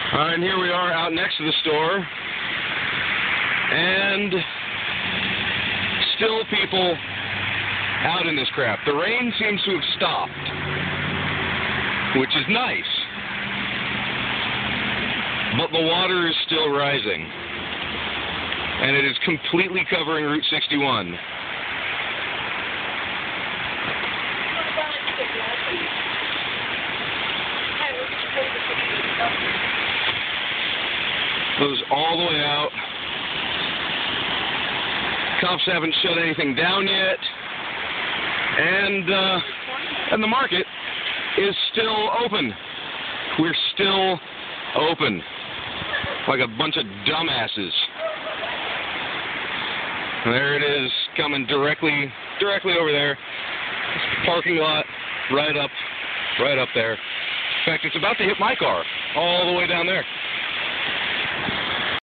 And here we are out next to the store, and still people out in this crap. The rain seems to have stopped, which is nice, but the water is still rising, and it is completely covering Route 61. Goes all the way out. Cops haven't shut anything down yet, and the market is still open. We're still open, like a bunch of dumbasses. And there it is, coming directly over there. Parking lot, right up there. In fact, it's about to hit my car, all the way down there.